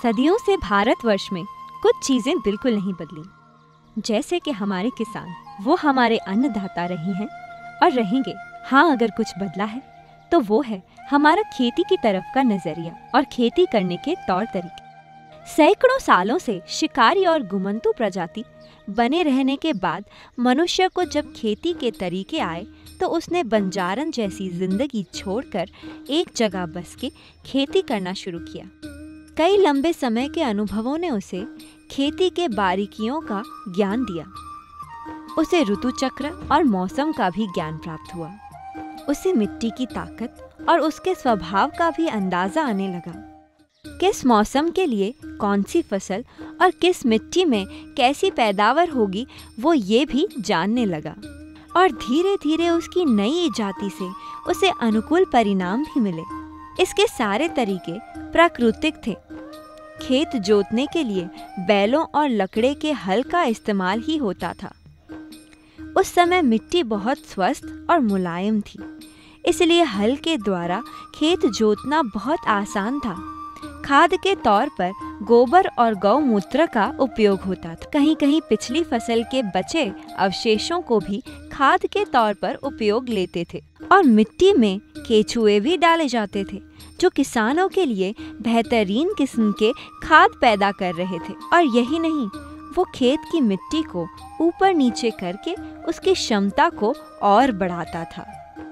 सदियों से भारतवर्ष में कुछ चीजें बिल्कुल नहीं बदली। जैसे कि हमारे किसान, वो हमारे अन्नदाता रहे हैं और रहेंगे। हाँ, अगर कुछ बदला है तो वो है हमारा खेती की तरफ का नजरिया और खेती करने के तौर तरीके। सैकड़ों सालों से शिकारी और घुमंतू प्रजाति बने रहने के बाद मनुष्य को जब खेती के तरीके आए तो उसने बंजारन जैसी जिंदगी छोड़कर एक जगह बस के खेती करना शुरू किया। कई लंबे समय के अनुभवों ने उसे खेती के बारीकियों का ज्ञान दिया। उसे ऋतु चक्र और मौसम का भी ज्ञान प्राप्त हुआ। उसे मिट्टी की ताकत और उसके स्वभाव का भी अंदाजा आने लगा। किस मौसम के लिए कौन सी फसल और किस मिट्टी में कैसी पैदावार होगी, वो ये भी जानने लगा। और धीरे धीरे उसकी नई जाति से उसे अनुकूल परिणाम भी मिले। इसके सारे तरीके प्राकृतिक थे। खेत जोतने के लिए बैलों और लकड़े के हल का इस्तेमाल ही होता था। उस समय मिट्टी बहुत स्वस्थ और मुलायम थी, इसलिए हल के द्वारा खेत जोतना बहुत आसान था। खाद के तौर पर गोबर और गौमूत्र का उपयोग होता था। कहीं कहीं पिछली फसल के बचे अवशेषों को भी खाद के तौर पर उपयोग लेते थे। और मिट्टी में केचुए भी डाले जाते थे, जो किसानों के लिए बेहतरीन किस्म के खाद पैदा कर रहे थे। और यही नहीं, वो खेत की मिट्टी को ऊपर नीचे करके उसकी क्षमता को और बढ़ाता था।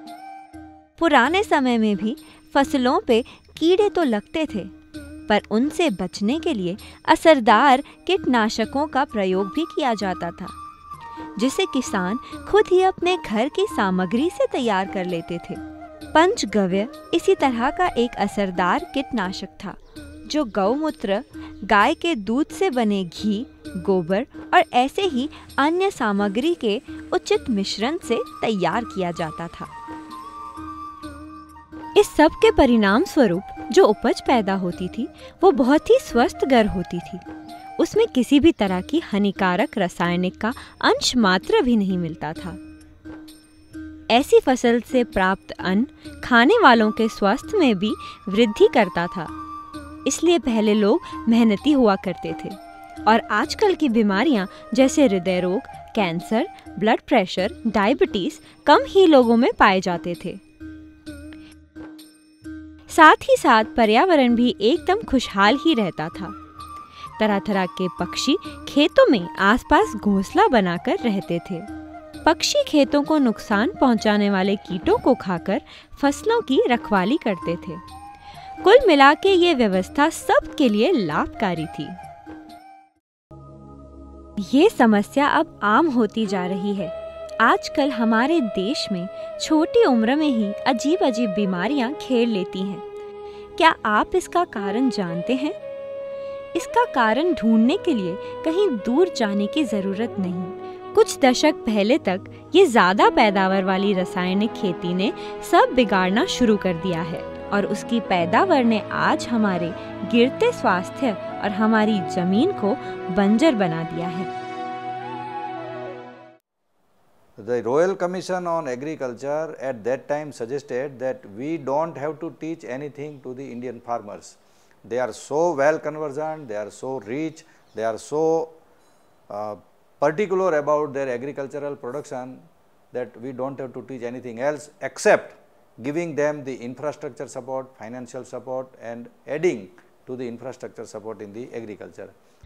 पुराने समय में भी फसलों पे कीड़े तो लगते थे, पर उनसे बचने के लिए असरदार कीटनाशकों का प्रयोग भी किया जाता था, जिसे किसान खुद ही अपने घर की सामग्री से तैयार कर लेते थे। पंचगव्य इसी तरह का एक असरदार कीटनाशक था, जो गौमूत्र, गाय के दूध से बने घी, गोबर और ऐसे ही अन्य सामग्री के उचित मिश्रण से तैयार किया जाता था। इस सब के परिणाम स्वरूप जो उपज पैदा होती थी वो बहुत ही स्वस्थकर होती थी। उसमें किसी भी तरह की हानिकारक रासायनिक का अंश मात्र भी नहीं मिलता था। ऐसी फसल से प्राप्त अन्न खाने वालों के स्वास्थ्य में भी वृद्धि करता था। इसलिए पहले लोग मेहनती हुआ करते थे और आजकल की बीमारियां जैसे हृदय रोग, कैंसर, ब्लड प्रेशर, डायबिटीज कम ही लोगों में पाए जाते थे। साथ ही साथ पर्यावरण भी एकदम खुशहाल ही रहता था। तरह तरह के पक्षी खेतों में आसपास घोंसला बनाकर रहते थे। पक्षी खेतों को नुकसान पहुंचाने वाले कीटों को खाकर फसलों की रखवाली करते थे। कुल मिला के ये व्यवस्था सबके लिए लाभकारी थी। ये समस्या अब आम होती जा रही है। आजकल हमारे देश में छोटी उम्र में ही अजीब अजीब बीमारियां घेर लेती हैं। क्या आप इसका कारण जानते हैं? इसका कारण ढूंढने के लिए कहीं दूर जाने की जरूरत नहीं। कुछ दशक पहले तक ये ज्यादा पैदावार वाली रासायनिक खेती ने सब बिगाड़ना शुरू कर दिया है और उसकी पैदावार ने आज हमारे गिरते स्वास्थ्य और हमारी जमीन को बंजर बना दिया है। The Royal Commission on Agriculture at that time suggested that we don't have to teach anything to the Indian farmers. They are so well conversant, they are so rich, they are so particular about their agricultural production that we don't have to teach anything else except giving them the infrastructure support, financial support and adding to the infrastructure support in the agriculture.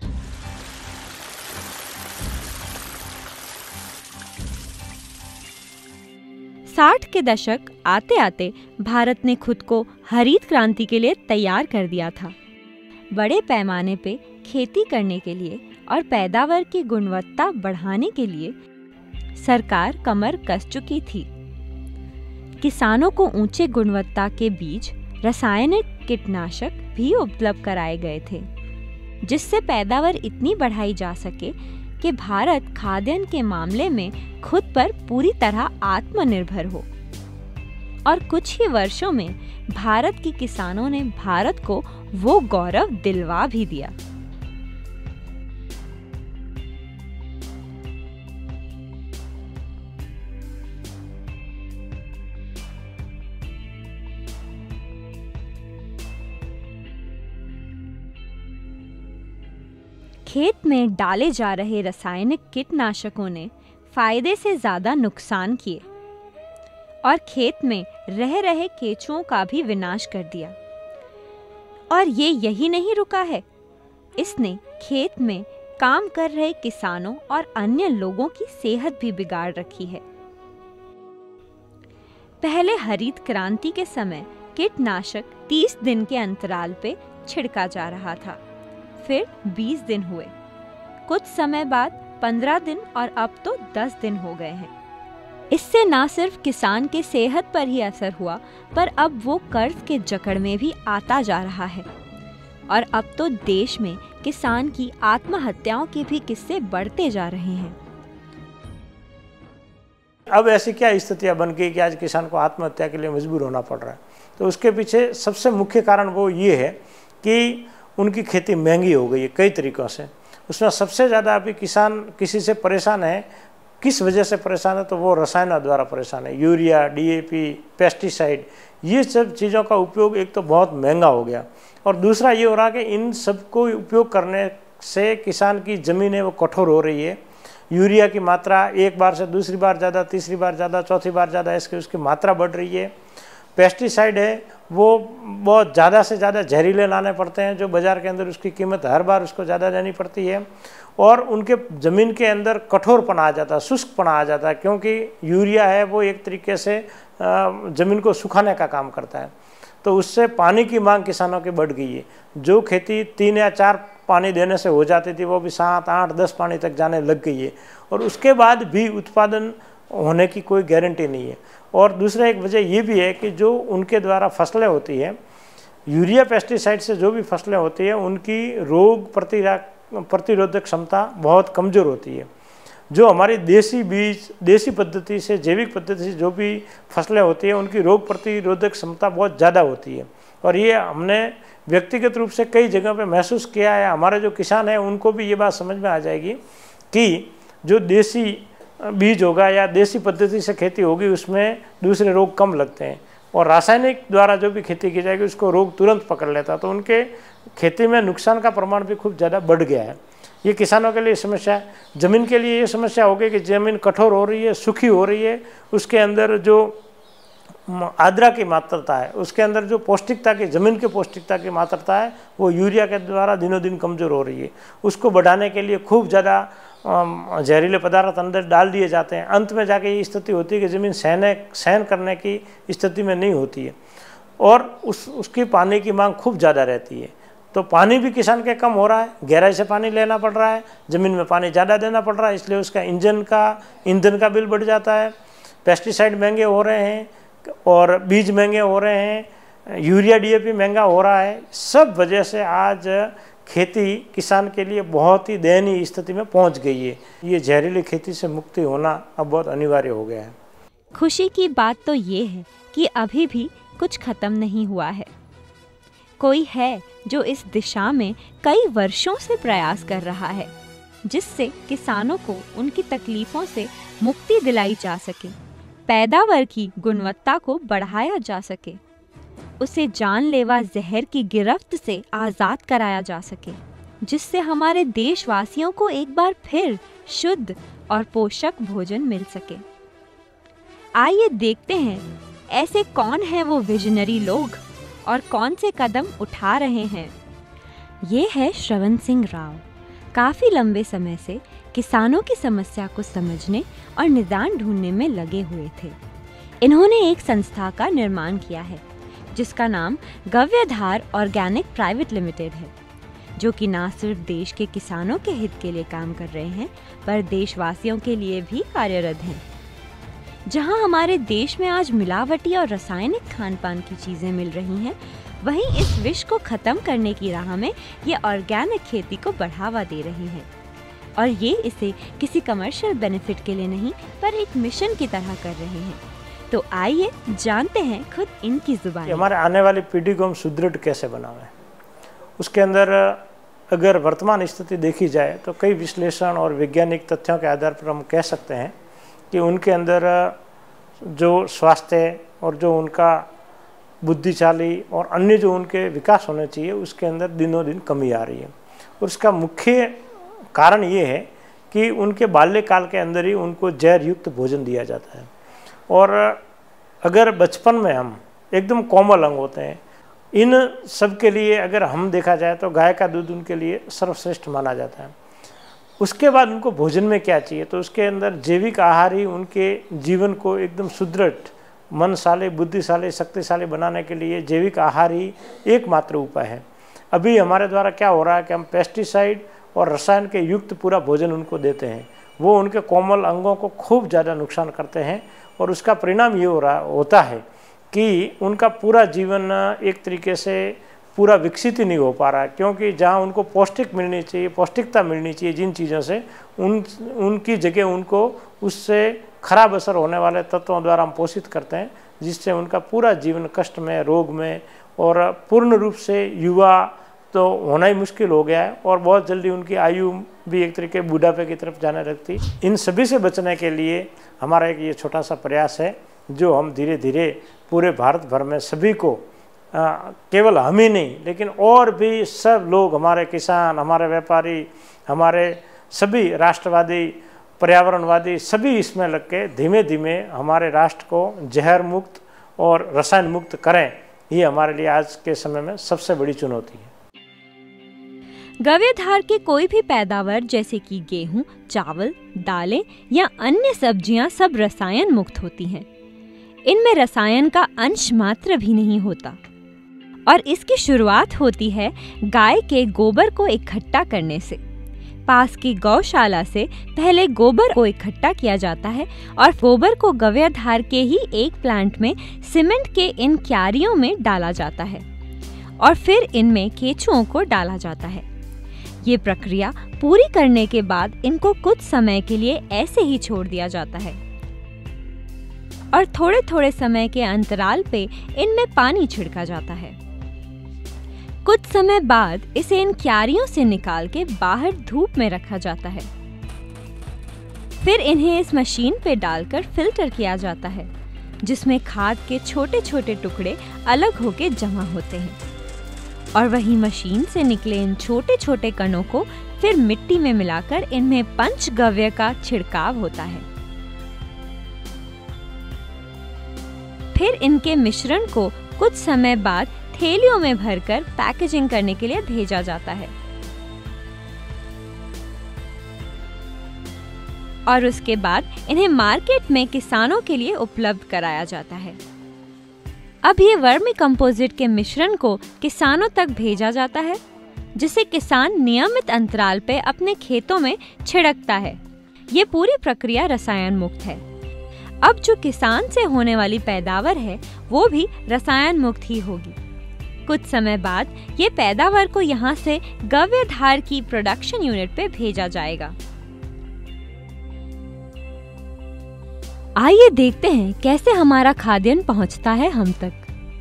साठ के दशक आते आते भारत ने खुद को हरित क्रांति के लिए तैयार कर दिया था। बड़े पैमाने पे खेती करने के लिए और पैदावार की गुणवत्ता बढ़ाने के लिए सरकार कमर कस चुकी थी। किसानों को ऊंचे गुणवत्ता के बीज, रासायनिक कीटनाशक भी उपलब्ध कराए गए थे, जिससे पैदावार इतनी बढ़ाई जा सके कि भारत खाद्यान्न के मामले में खुद पर पूरी तरह आत्मनिर्भर हो। और कुछ ही वर्षों में भारत के किसानों ने भारत को वो गौरव दिलवा भी दिया। खेत में डाले जा रहे रासायनिक कीटनाशकों ने फायदे से ज़्यादा नुकसान किए और खेत में रह रहे केंचुओं का भी विनाश कर दिया। और ये यही नहीं रुका है, इसने खेत में काम कर रहे किसानों और अन्य लोगों की सेहत भी बिगाड़ रखी है। पहले हरित क्रांति के समय कीटनाशक 30 दिन के अंतराल पे छिड़का जा रहा था, फिर 20 दिन हुए, कुछ समय बाद 15 दिन और अब तो 10 दिन हो गए हैं। इससे ना सिर्फ किसान की सेहत पर ही असर हुआ, पर अब वो कर्ज के जकड़ में भी आता जा रहा है। और अब तो देश में किसान की आत्महत्याओं के भी किस्से बढ़ते जा रहे हैं। अब ऐसी क्या स्थितियां बन गई कि आज किसान को आत्महत्या के लिए मजबूर होना पड़ रहा है? तो उसके पीछे सबसे मुख्य कारण वो ये है कि उनकी खेती महंगी हो गई है कई तरीक़ों से। उसमें सबसे ज़्यादा अभी किसान किसी से परेशान है, किस वजह से परेशान है? तो वो रसायनों द्वारा परेशान है। यूरिया, डीएपी, पेस्टिसाइड, ये सब चीज़ों का उपयोग एक तो बहुत महंगा हो गया, और दूसरा ये हो रहा कि इन सब को उपयोग करने से किसान की ज़मीन है वो कठोर हो रही है। यूरिया की मात्रा एक बार से दूसरी बार ज़्यादा, तीसरी बार ज़्यादा, चौथी बार ज़्यादा, इसकी उसकी मात्रा बढ़ रही है। पेस्टिसाइड है वो बहुत ज़्यादा से ज़्यादा जहरीले लाने पड़ते हैं, जो बाज़ार के अंदर उसकी कीमत हर बार उसको ज़्यादा देनी पड़ती है, और उनके ज़मीन के अंदर कठोरपना आ जाता है, शुष्कपना आ जाता है, क्योंकि यूरिया है वो एक तरीके से ज़मीन को सुखाने का काम करता है। तो उससे पानी की मांग किसानों की बढ़ गई है। जो खेती 3 या 4 पानी देने से हो जाती थी वो भी 7, 8, 10 पानी तक जाने लग गई है, और उसके बाद भी उत्पादन होने की कोई गारंटी नहीं है। और दूसरा एक वजह ये भी है कि जो उनके द्वारा फसलें होती हैं, यूरिया पेस्टिसाइड से जो भी फसलें होती हैं, उनकी रोग प्रतिरोधक क्षमता बहुत कमज़ोर होती है। जो हमारी देसी बीज, देसी पद्धति से, जैविक पद्धति से जो भी फसलें होती हैं, उनकी रोग प्रतिरोधक क्षमता बहुत ज़्यादा होती है। और ये हमने व्यक्तिगत रूप से कई जगह पे महसूस किया है। हमारे जो किसान हैं उनको भी ये बात समझ में आ जाएगी कि जो देसी बीज होगा या देसी पद्धति से खेती होगी उसमें दूसरे रोग कम लगते हैं, और रासायनिक द्वारा जो भी खेती की जाएगी उसको रोग तुरंत पकड़ लेता है। तो उनके खेती में नुकसान का प्रमाण भी खूब ज़्यादा बढ़ गया है। ये किसानों के लिए समस्या है। ज़मीन के लिए ये समस्या हो गई कि ज़मीन कठोर हो रही है, सूखी हो रही है, उसके अंदर जो आर्द्रता की मात्रता है, उसके अंदर जो पौष्टिकता की, ज़मीन की पौष्टिकता की मात्रता है, वो यूरिया के द्वारा दिनों दिन कमज़ोर हो रही है। उसको बढ़ाने के लिए खूब ज़्यादा जहरीले पदार्थ अंदर डाल दिए जाते हैं। अंत में जाके ये स्थिति होती है कि ज़मीन सहन करने की स्थिति में नहीं होती है, और उसकी पानी की मांग खूब ज़्यादा रहती है। तो पानी भी किसान के कम हो रहा है, गहराई से पानी लेना पड़ रहा है, ज़मीन में पानी ज़्यादा देना पड़ रहा है, इसलिए उसका ईंधन का बिल बढ़ जाता है। पेस्टिसाइड महंगे हो रहे हैं और बीज महंगे हो रहे हैं, यूरिया डीएपी महंगा हो रहा है। सब वजह से आज खेती किसान के लिए बहुत ही दयनीय स्थिति में पहुंच गई है। ये जहरीली खेती से मुक्ति होना अब बहुत अनिवार्य हो गया है। खुशी की बात तो ये है कि अभी भी कुछ खत्म नहीं हुआ है। कोई है जो इस दिशा में कई वर्षों से प्रयास कर रहा है, जिससे किसानों को उनकी तकलीफों से मुक्ति दिलाई जा सके, पैदावार की गुणवत्ता को बढ़ाया जा सके, उसे जानलेवा जहर की गिरफ्त से आज़ाद कराया जा सके, जिससे हमारे देशवासियों को एक बार फिर शुद्ध और पोषक भोजन मिल सके। आइए देखते हैं ऐसे कौन है वो विजनरी लोग और कौन से कदम उठा रहे हैं। ये है श्रवण सिंह राव। काफ़ी लंबे समय से किसानों की समस्या को समझने और निदान ढूंढने में लगे हुए थे। इन्होंने एक संस्था का निर्माण किया है जिसका नाम गव्यधार ऑर्गेनिक प्राइवेट लिमिटेड है, जो कि न सिर्फ देश के किसानों के हित के लिए काम कर रहे हैं, पर देशवासियों के लिए भी कार्यरत हैं। जहां हमारे देश में आज मिलावटी और रासायनिक खान पान की चीज़ें मिल रही हैं, वहीं इस विष को ख़त्म करने की राह में ये ऑर्गेनिक खेती को बढ़ावा दे रही हैं। और ये इसे किसी कमर्शियल बेनिफिट के लिए नहीं, पर एक मिशन की तरह कर रहे हैं। तो आइए जानते हैं खुद इनकी जुबानी। हमारे आने वाली पीढ़ी को हम सुदृढ़ कैसे बनावें, उसके अंदर अगर वर्तमान स्थिति देखी जाए तो कई विश्लेषण और वैज्ञानिक तथ्यों के आधार पर हम कह सकते हैं कि उनके अंदर जो स्वास्थ्य और जो उनका बुद्धिशाली और अन्य जो उनके विकास होने चाहिए, उसके अंदर दिनों दिन कमी आ रही है। और उसका मुख्य कारण ये है कि उनके बाल्यकाल के अंदर ही उनको जहर युक्त भोजन दिया जाता है। और अगर बचपन में हम एकदम कोमल अंग होते हैं, इन सब के लिए अगर हम देखा जाए तो गाय का दूध उनके लिए सर्वश्रेष्ठ माना जाता है। उसके बाद उनको भोजन में क्या चाहिए, तो उसके अंदर जैविक आहार ही उनके जीवन को एकदम सुदृढ़, मनशाली, बुद्धिशाली, शक्तिशाली बनाने के लिए जैविक आहार ही एकमात्र उपाय है। अभी हमारे द्वारा क्या हो रहा है कि हम पेस्टिसाइड और रसायन के युक्त पूरा भोजन उनको देते हैं, वो उनके कोमल अंगों को खूब ज़्यादा नुकसान करते हैं। और उसका परिणाम ये होता है कि उनका पूरा जीवन एक तरीके से पूरा विकसित ही नहीं हो पा रहा है, क्योंकि जहाँ उनको पौष्टिक मिलनी चाहिए, पौष्टिकता मिलनी चाहिए जिन चीज़ों से, उनकी जगह उनको उससे खराब असर होने वाले तत्वों द्वारा हम पोषित करते हैं, जिससे उनका पूरा जीवन कष्ट में, रोग में और पूर्ण रूप से युवा तो होना ही मुश्किल हो गया है। और बहुत जल्दी उनकी आयु भी एक तरीके बुढ़ापे की तरफ जाने लगती। इन सभी से बचने के लिए हमारा एक ये छोटा सा प्रयास है, जो हम धीरे धीरे पूरे भारत भर में सभी को, केवल हम ही नहीं लेकिन और भी सब लोग, हमारे किसान, हमारे व्यापारी, हमारे सभी राष्ट्रवादी, पर्यावरणवादी, सभी इसमें लग के धीमे धीमे हमारे राष्ट्र को जहर मुक्त और रसायन मुक्त करें। ये हमारे लिए आज के समय में सबसे बड़ी चुनौती है। गव्यधार के कोई भी पैदावार जैसे कि गेहूं, चावल, दालें या अन्य सब्जियां सब रसायन मुक्त होती हैं। इनमें रसायन का अंश मात्र भी नहीं होता और इसकी शुरुआत होती है गाय के गोबर को इकट्ठा करने से। पास की गौशाला से पहले गोबर को इकट्ठा किया जाता है और गोबर को गव्यधार के ही एक प्लांट में सीमेंट के इन क्यारियों में डाला जाता है और फिर इनमें केंचुओं को डाला जाता है। ये प्रक्रिया पूरी करने के बाद इनको कुछ समय के लिए ऐसे ही छोड़ दिया जाता है और थोड़े थोड़े समय के अंतराल पे इनमें पानी छिड़का जाता है। कुछ समय बाद इसे इन क्यारियों से निकाल के बाहर धूप में रखा जाता है। फिर इन्हें इस मशीन पे डालकर फिल्टर किया जाता है, जिसमें खाद के छोटे छोटे टुकड़े अलग होके जमा होते हैं और वही मशीन से निकले इन छोटे छोटे कणों को फिर मिट्टी में मिलाकर इनमें पंचगव्य का छिड़काव होता है। फिर इनके मिश्रण को कुछ समय बाद थैलियों में भरकर पैकेजिंग करने के लिए भेजा जाता है और उसके बाद इन्हें मार्केट में किसानों के लिए उपलब्ध कराया जाता है। अब ये वर्मी कंपोजिट के मिश्रण को किसानों तक भेजा जाता है, जिसे किसान नियमित अंतराल पे अपने खेतों में छिड़कता है। ये पूरी प्रक्रिया रसायन मुक्त है। अब जो किसान से होने वाली पैदावार है वो भी रसायन मुक्त ही होगी। कुछ समय बाद ये पैदावार को यहाँ से गव्यधार की प्रोडक्शन यूनिट पे भेजा जाएगा। आइए देखते हैं कैसे हमारा खाद्यान्न पहुंचता है हम तक।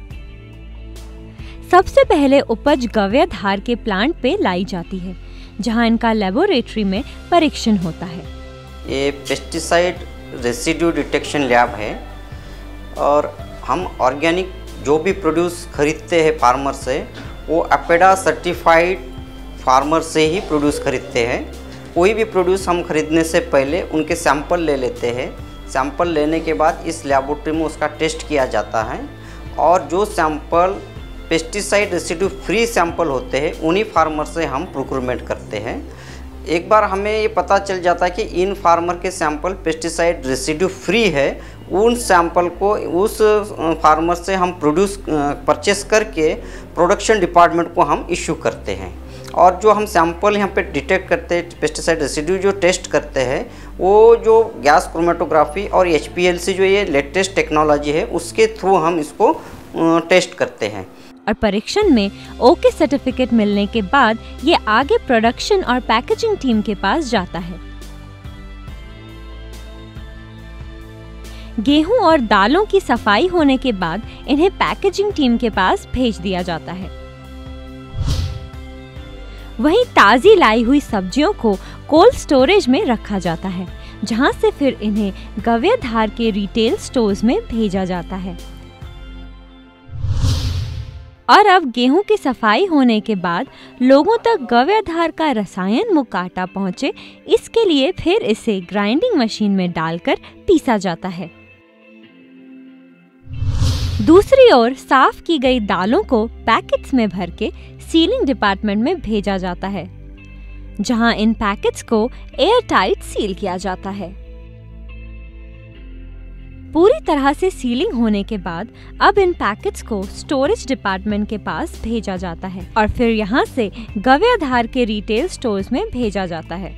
सबसे पहले उपज गव्यधार के प्लांट पे लाई जाती है, जहां इनका लेबोरेटरी में परीक्षण होता है। ये पेस्टिसाइड रेसिड्यू डिटेक्शन लैब है और हम ऑर्गेनिक जो भी प्रोड्यूस खरीदते हैं फार्मर से, वो अपेडा सर्टिफाइड फार्मर से ही प्रोड्यूस खरीदते हैं। कोई भी प्रोड्यूस हम खरीदने से पहले उनके सैंपल ले लेते हैं। सैंपल लेने के बाद इस लैबोरेटरी में उसका टेस्ट किया जाता है और जो sample pesticide residue free sample होते हैं उन्हीं फार्मर से हम प्रोक्योरमेंट करते हैं। एक बार हमें ये पता चल जाता है कि इन फार्मर के सैंपल पेस्टिसाइड रेसिड्यू फ्री है, उन सैंपल को उस फार्मर से हम परचेस करके प्रोडक्शन डिपार्टमेंट को हम इशू करते हैं। और जो हम सैंपल यहाँ पे डिटेक्ट करते हैं, पेस्टिसाइड रेसिड्यू जो टेस्ट करते हैं, वो जो गैस क्रोमेटोग्राफी और HPLC जो ये लेटेस्ट टेक्नोलॉजी है उसके थ्रू हम इसको टेस्ट करते हैं। और परीक्षण में ओके सर्टिफिकेट मिलने के बाद ये आगे प्रोडक्शन और पैकेजिंग टीम के पास जाता है। गेहूं और दालों की सफाई होने के बाद इन्हें पैकेजिंग टीम के पास भेज दिया जाता है। वहीं ताजी लाई हुई सब्जियों को कोल्ड स्टोरेज में रखा जाता है, जहां से फिर इन्हें गव्यधार के रिटेल स्टोर्स में भेजा जाता है। और अब गेहूं की सफाई होने के बाद लोगों तक गव्याधार का रसायन मुक्त आटा पहुंचे, इसके लिए फिर इसे ग्राइंडिंग मशीन में डालकर पीसा जाता है। दूसरी ओर साफ की गई दालों को पैकेट्स में भर के सीलिंग डिपार्टमेंट में भेजा जाता है, जहां इन पैकेट्स को एयर टाइट सील किया जाता है। पूरी तरह से सीलिंग होने के बाद अब इन पैकेट्स को स्टोरेज डिपार्टमेंट के पास भेजा जाता है और फिर यहां से गव्याधार के रिटेल स्टोर्स में भेजा जाता है।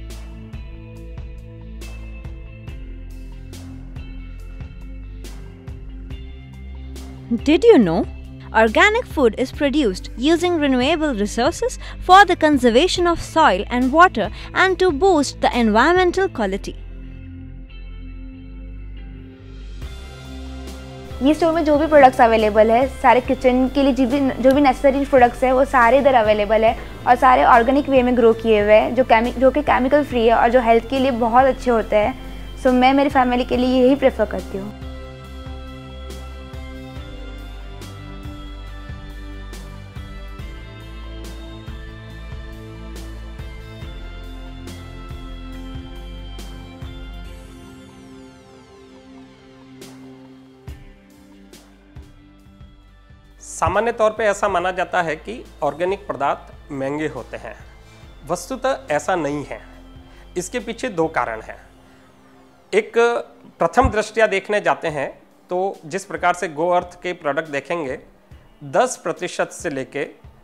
Did you know? Organic food is produced using renewable resources for the conservation of soil and water and to boost the environmental quality. ये स्टोर में जो भी प्रोडक्ट्स अवेलेबल है, सारे किचन के लिए जो भी नेसेसरी प्रोडक्ट्स है वो सारे इधर अवेलेबल है और सारे ऑर्गेनिक वे में ग्रो किए हुए हैं, जो कि केमिकल फ्री है और जो हेल्थ के लिए बहुत अच्छे होते हैं। सो मैं मेरी फैमिली के लिए यही प्रेफर करती हूँ। सामान्य तौर पे ऐसा माना जाता है कि ऑर्गेनिक पदार्थ महंगे होते हैं। वस्तुतः ऐसा नहीं है। इसके पीछे दो कारण हैं। एक प्रथम दृष्टया देखने जाते हैं तो जिस प्रकार से गोअर्थ के प्रोडक्ट देखेंगे 10% से लेके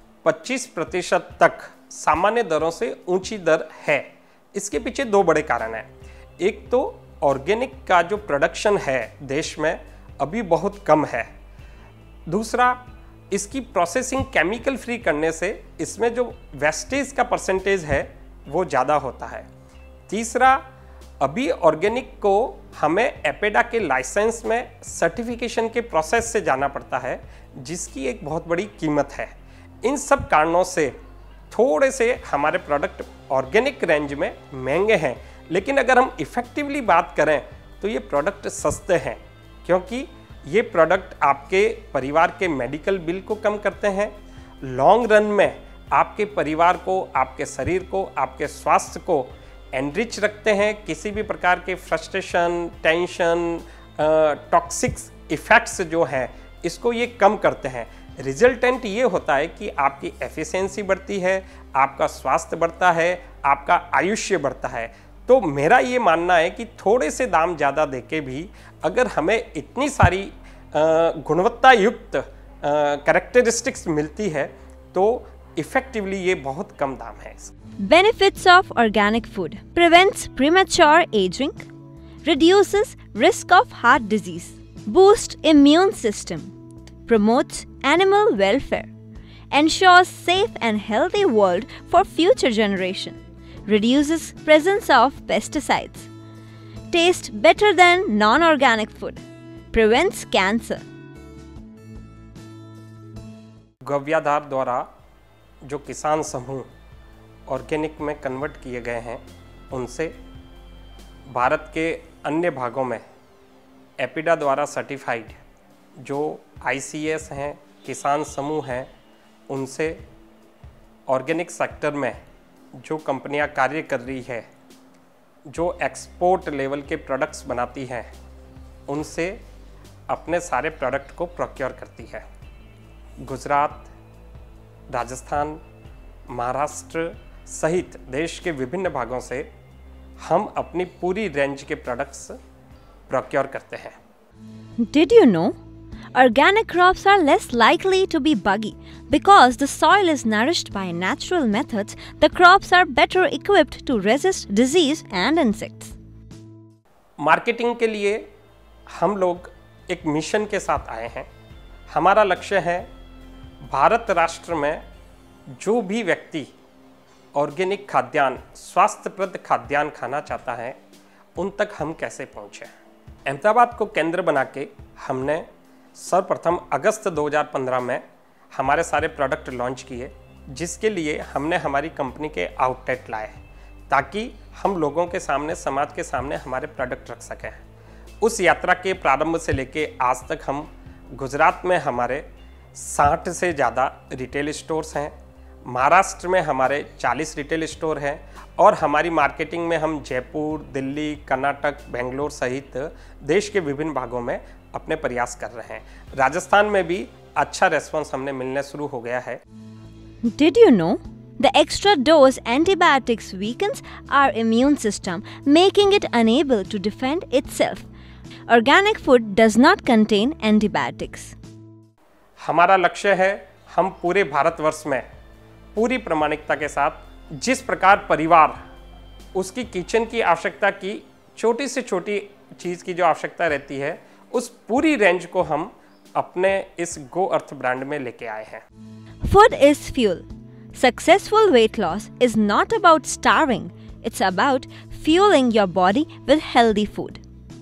25% तक सामान्य दरों से ऊंची दर है। इसके पीछे दो बड़े कारण हैं। एक तो ऑर्गेनिक का जो प्रोडक्शन है देश में अभी बहुत कम है। दूसरा, इसकी प्रोसेसिंग केमिकल फ्री करने से इसमें जो वेस्टेज का परसेंटेज है वो ज़्यादा होता है। तीसरा, अभी ऑर्गेनिक को हमें एपेडा के लाइसेंस में सर्टिफिकेशन के प्रोसेस से जाना पड़ता है, जिसकी एक बहुत बड़ी कीमत है। इन सब कारणों से थोड़े से हमारे प्रोडक्ट ऑर्गेनिक रेंज में महंगे हैं, लेकिन अगर हम इफ़ेक्टिवली बात करें तो ये प्रोडक्ट सस्ते हैं, क्योंकि ये प्रोडक्ट आपके परिवार के मेडिकल बिल को कम करते हैं। लॉन्ग रन में आपके परिवार को, आपके शरीर को, आपके स्वास्थ्य को एनरिच रखते हैं। किसी भी प्रकार के फ्रस्ट्रेशन, टेंशन, टॉक्सिक इफ़ेक्ट्स जो हैं इसको ये कम करते हैं। रिजल्टेंट ये होता है कि आपकी एफिशिएंसी बढ़ती है, आपका स्वास्थ्य बढ़ता है, आपका आयुष्य बढ़ता है। तो मेरा ये मानना है कि थोड़े से दाम ज़्यादा देके भी अगर हमें इतनी सारी गुणवत्ता युक्त कैरेक्टरिस्टिक्स मिलती है तो इफेक्टिवली ये बहुत कम दाम है। Benefits of organic food: prevents premature aging, reduces risk of heart disease, boosts immune system, promotes animal welfare, ensures safe and healthy world for future generation, reduces presence of pesticides, tastes better than non-organic food, prevents cancer. गव्याधार द्वारा जो किसान समूह organic में convert किए गए हैं, उनसे भारत के अन्य भागों में एपिडा द्वारा सर्टिफाइड जो ICS हैं, किसान समूह हैं, उनसे ऑर्गेनिक सेक्टर में जो कंपनियां कार्य कर रही है, जो एक्सपोर्ट लेवल के प्रोडक्ट्स बनाती हैं, उनसे अपने सारे प्रोडक्ट को प्रोक्योर करती है। गुजरात, राजस्थान, महाराष्ट्र सहित देश के विभिन्न भागों से हम अपनी पूरी रेंज के प्रोडक्ट्स प्रोक्योर करते हैं। Did you know? Organic crops are less likely to be buggy because the soil is nourished by natural methods. The crops are better equipped to resist disease and insects. Marketing के लिए हम लोग एक mission के साथ आए हैं। हमारा लक्ष्य है भारत राष्ट्र में जो भी व्यक्ति ऑर्गेनिक खाद्यान्न, स्वास्थ्यप्रद खाद्यान्न खाना चाहता है, उन तक हम कैसे पहुँचें। अहमदाबाद को केंद्र बना के हमने सर्वप्रथम अगस्त 2015 में हमारे सारे प्रोडक्ट लॉन्च किए, जिसके लिए हमने हमारी कंपनी के आउटलेट लाए ताकि हम लोगों के सामने, समाज के सामने हमारे प्रोडक्ट रख सकें। उस यात्रा के प्रारंभ से लेके आज तक हम गुजरात में हमारे 60 से ज़्यादा रिटेल स्टोर्स हैं। महाराष्ट्र में हमारे 40 रिटेल स्टोर हैं और हमारी मार्केटिंग में हम जयपुर, दिल्ली, कर्नाटक, बेंगलोर सहित देश के विभिन्न भागों में अपने प्रयास कर रहे हैं। राजस्थान में भी अच्छा रेस्पॉन्स हमने मिलने शुरू हो गया है। Did you know the extra dose antibiotics weakens our immune system, making it unable to defend itself? Organic food does not contain antibiotics. हमारा लक्ष्य है हम पूरे भारतवर्ष में पूरी प्रामाणिकता के साथ जिस प्रकार परिवार उसकी किचन की आवश्यकता की छोटी से छोटी चीज़ की जो आवश्यकता रहती है, उस पूरी रेंज को हम अपने इस गो अर्थ ब्रांड में लेके आए हैं। Food is fuel. Successful weight loss is not about starving. It's about fueling your body with healthy food.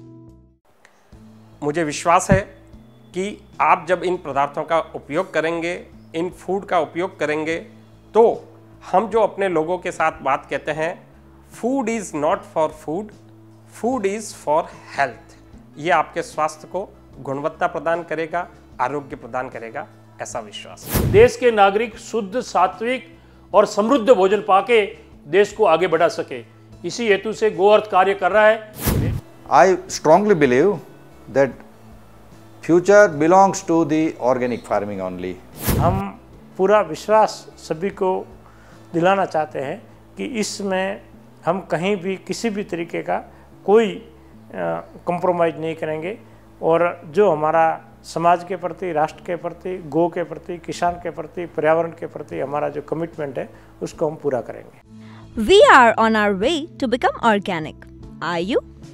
मुझे विश्वास है कि आप जब इन पदार्थों का उपयोग करेंगे, इन फूड का उपयोग करेंगे, तो हम जो अपने लोगों के साथ बात कहते हैं, food is not for food, food is for health, ये आपके स्वास्थ्य को गुणवत्ता प्रदान करेगा, आरोग्य प्रदान करेगा, ऐसा विश्वास। देश के नागरिक शुद्ध, सात्विक और समृद्ध भोजन पाके देश को आगे बढ़ा सके, इसी हेतु से गो अर्थ कार्य कर रहा है। I strongly believe that future belongs to the organic farming only. हम पूरा विश्वास सभी को दिलाना चाहते हैं कि इसमें हम कहीं भी किसी भी तरीके का कोई कंप्रोमाइज़ नहीं करेंगे और जो हमारा समाज के प्रति, राष्ट्र के प्रति, गौ के प्रति, किसान के प्रति, पर्यावरण के प्रति हमारा जो कमिटमेंट है उसको हम पूरा करेंगे। We are on our way to become organic. Are you?